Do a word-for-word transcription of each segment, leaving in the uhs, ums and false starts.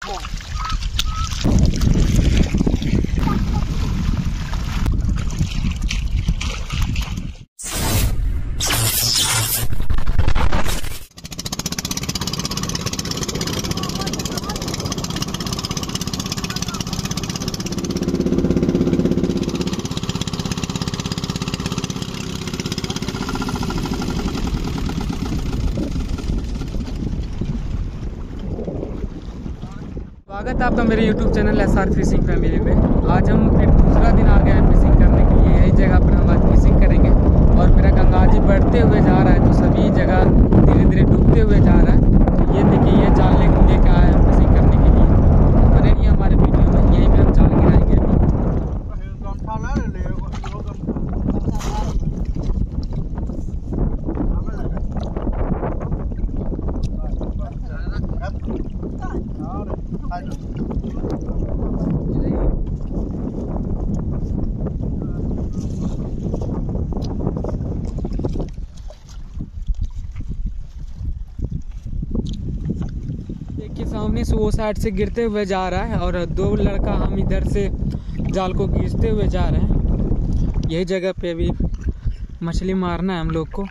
स्वागत है आपका मेरे YouTube channel S R fishing family में। आज हम फिर दूसरा दिन आ गए हैं फिशिंग करने के लिए। यही जगह पर हम आज फिशिंग करेंगे और मेरा गंगा जी बढ़ते हुए जा रहा है, तो सभी जगह धीरे धीरे डूबते हुए जा रहा है। तो ये देखिए, ये जाल लेके लेके आए हैं फिशिंग करने के लिए। बने रहिए हमारे वीडियो में, यहीं पर हम जाल गिराएंगे अभी। देखिए सामने से वो साइड से गिरते हुए जा रहा है और दो लड़का हम इधर से जाल को खींचते हुए जा रहे हैं। यही जगह पे अभी मछली मारना है हम लोग को।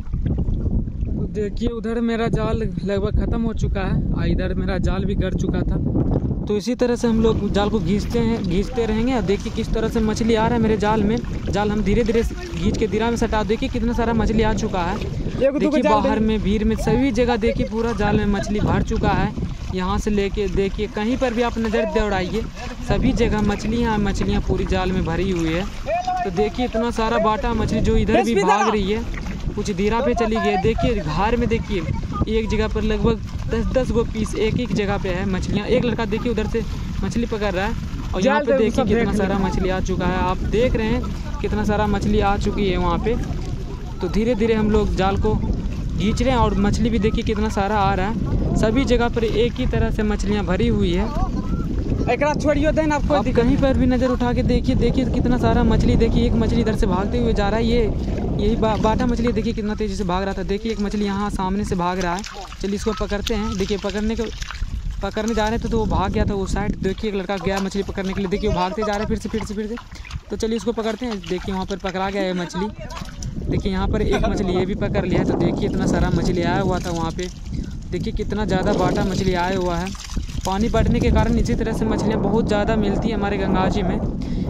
तो देखिए उधर मेरा जाल लगभग ख़त्म हो चुका है और इधर मेरा जाल भी गड़ चुका था। तो इसी तरह से हम लोग जाल को खींचते हैं खींचते रहेंगे। और देखिए किस तरह से मछली आ रहा है मेरे जाल में। जाल हम धीरे धीरे खींच के दिरा में सटा। देखिए कितना सारा मछली आ चुका है। देखिए बाहर में भीड़ में सभी जगह देखिए पूरा जाल में मछली भर चुका है। यहाँ से लेके देखिए कहीं पर भी आप नज़र दौड़ाइए, सभी जगह मछलियाँ मछलियाँ पूरी जाल में भरी हुई है। तो देखिए इतना सारा बाटा मछली जो इधर भी भाग रही है, कुछ धीरा पे चली गई है। देखिए घार में देखिए एक जगह पर लगभग दस दस गो पीस एक एक जगह पे है मछलियाँ। एक लड़का देखिए उधर से मछली पकड़ रहा है और यहाँ पे देखिए कितना सारा मछली आ चुका है। आप देख रहे हैं कितना सारा मछली आ चुकी है वहाँ पे। तो धीरे धीरे हम लोग जाल को खींच रहे हैं और मछली भी देखिए कितना सारा आ रहा है। सभी जगह पर एक ही तरह से मछलियाँ भरी हुई है। एक छोड़ियो देन आपको आप कहीं पर भी नज़र उठा के देखिए देखिए कितना सारा मछली। देखिए एक मछली इधर से भागते हुए जा रहा है। ये यही बा, बाटा मछली देखिए कितना तेज़ी से भाग रहा था। देखिए एक मछली यहाँ सामने से भाग रहा है। चलिए इसको पकड़ते हैं। देखिए पकड़ने को पकड़ने जा रहे थे तो वो भाग गया था वो साइड। देखिए एक लड़का गया मछली पकड़ने के लिए। देखिए वो भागते जा रहे हैं फिर से फिर से फिर से तो चलिए इसको पकड़ते हैं। देखिए वहाँ पर पकड़ा गया है मछली। देखिए यहाँ पर एक मछली ये भी पकड़ लिया है। तो देखिए इतना सारा मछली आया हुआ था वहाँ पे। देखिए कितना ज़्यादा बाटा मछली आया हुआ है। पानी बढ़ने के कारण इसी तरह से मछलियाँ बहुत ज़्यादा मिलती है हमारे गंगा जी में।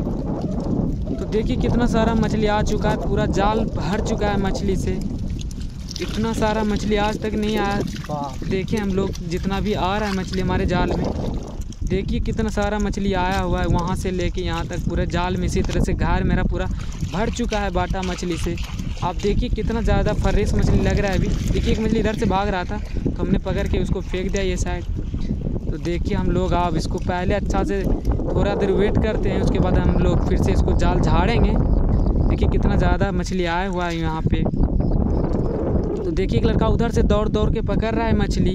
तो देखिए कितना सारा मछली आ चुका है, पूरा जाल भर चुका है मछली से। इतना सारा मछली आज तक नहीं आया। देखिए हम लोग जितना भी आ रहा है मछली हमारे जाल में, देखिए कितना सारा मछली आया हुआ है। वहाँ से लेके यहाँ तक पूरे जाल में इसी तरह से घार मेरा पूरा भर चुका है बाटा मछली से। आप देखिए कितना ज़्यादा फ्रेश मछली लग रहा है अभी। देखिए एक मछली इधर से भाग रहा था तो हमने पकड़ के उसको फेंक दिया ये साइड। तो देखिए हम लोग अब इसको पहले अच्छा से थोड़ा देर वेट करते हैं, उसके बाद हम लोग फिर से इसको जाल झाड़ेंगे। देखिए कितना ज़्यादा मछली आया हुआ है यहाँ पे। तो देखिए एक लड़का उधर से दौड़ दौड़ के पकड़ रहा है मछली,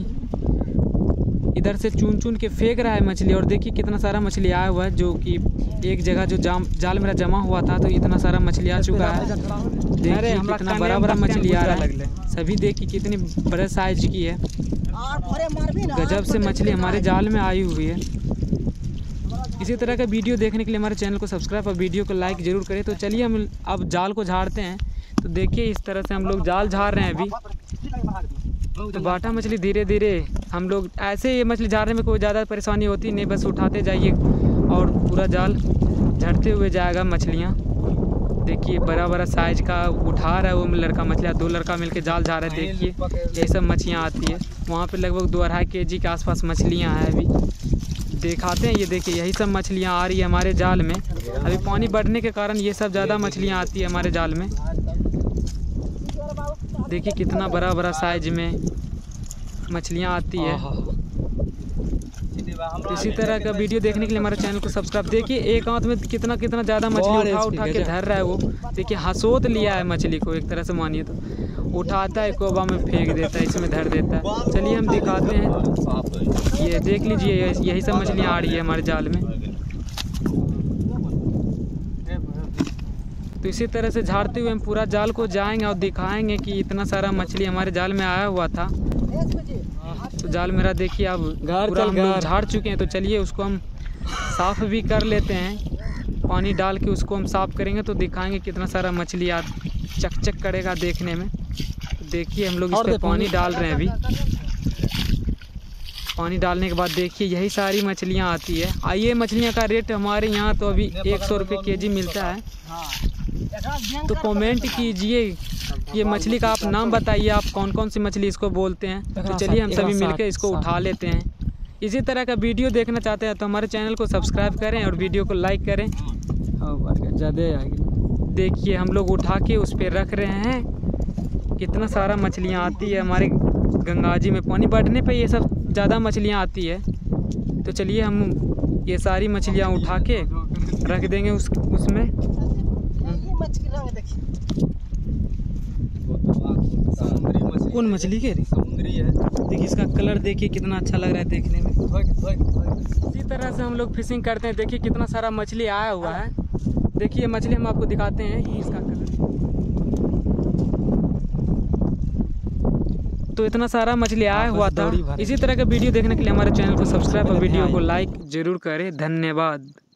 इधर से चुन चुन के फेंक रहा है मछली। और देखिए कितना सारा मछली आया हुआ है, जो कि एक जगह जो जाम जाल मेरा जमा हुआ था तो इतना सारा मछली आ चुका है। देखिए कितना बड़ा बड़ा मछली आ रहा है। सभी देखिए कितनी बड़े साइज की है। गजब से मछली हमारे जाल में आई हुई है। इसी तरह का वीडियो देखने के लिए हमारे चैनल को सब्सक्राइब और वीडियो को लाइक ज़रूर करें। तो चलिए हम अब जाल को झाड़ते हैं। तो देखिए इस तरह से हम लोग जाल झाड़ रहे हैं अभी। तो बाटा मछली धीरे धीरे हम लोग ऐसे ये मछली झाड़ने में कोई ज़्यादा परेशानी होती नहीं, बस उठाते जाइए और पूरा जाल झड़ते हुए जाएगा मछलियाँ। देखिए बड़ा बड़ा साइज का उठा रहा है वो लड़का मछलियाँ। दो लड़का मिलके जाल झाड़ रहे हैं। देखिए यही सब मछलियाँ आती है। वहाँ पे लगभग दो अढ़ाई के जी के आसपास मछलियाँ हैं अभी। दिखाते हैं, ये देखिए यही सब मछलियाँ आ रही है हमारे जाल में। अभी पानी बढ़ने के कारण ये सब ज़्यादा मछलियाँ आती है हमारे जाल में। देखिए कितना बड़ा बड़ा साइज में मछलियाँ आती है। तो इसी तरह का वीडियो देखने के लिए हमारे चैनल को सब्सक्राइब। देखिए एक हाथ में कितना कितना ज़्यादा मछली उठा उठा के धर रहा है वो। देखिए हंसोत लिया है मछली को एक तरह से मानिए तो। उठाता है कोबा में फेंक देता है, इसमें धर देता है। चलिए हम दिखाते हैं। ये देख लीजिए यही सब मछलियाँ आ रही है हमारे जाल में। तो इसी तरह से झाड़ते हुए हम पूरा जाल को जाएंगे और दिखाएंगे कि इतना सारा मछली हमारे जाल में आया हुआ था। तो जाल मेरा देखिए अब घर पूरा चल हम लोग घर। झाड़ चुके हैं, तो चलिए उसको हम साफ़ भी कर लेते हैं। पानी डाल के उसको हम साफ़ करेंगे तो दिखाएंगे कितना सारा मछली आ चकचक करेगा देखने में। तो देखिए हम लोग इस पर पानी डाल रहे हैं अभी। पानी डालने के बाद देखिए यही सारी मछलियाँ आती है। आइए मछलियाँ का रेट हमारे यहाँ तो अभी एक सौ रुपये के जी मिलता है। तो कमेंट कीजिए ये मछली का आप नाम बताइए, आप कौन कौन सी मछली इसको बोलते हैं। तो चलिए हम सभी मिलकर इसको उठा लेते हैं। इसी तरह का वीडियो देखना चाहते हैं तो हमारे चैनल को सब्सक्राइब करें और वीडियो को लाइक करें। ज़्यादा आगे देखिए हम लोग उठा के उस पर रख रहे हैं। कितना सारा मछलियाँ आती है हमारे गंगा जी में। पानी बढ़ने पे ये सब ज़्यादा मछलियाँ आती है। तो चलिए हम ये सारी मछलियाँ उठा के रख देंगे उस उसमें। कौन मछली के समुद्री है। देखिए इसका कलर देखिए कितना अच्छा लग रहा है देखने में। इसी तरह से हम लोग फिशिंग करते हैं। देखिए कितना सारा मछली आया हुआ है। देखिए मछली हम आपको दिखाते हैं, ये इसका कलर। तो इतना सारा मछली आया हुआ था। इसी तरह का वीडियो देखने के लिए हमारे चैनल को सब्सक्राइब और वीडियो को लाइक जरूर करें। धन्यवाद।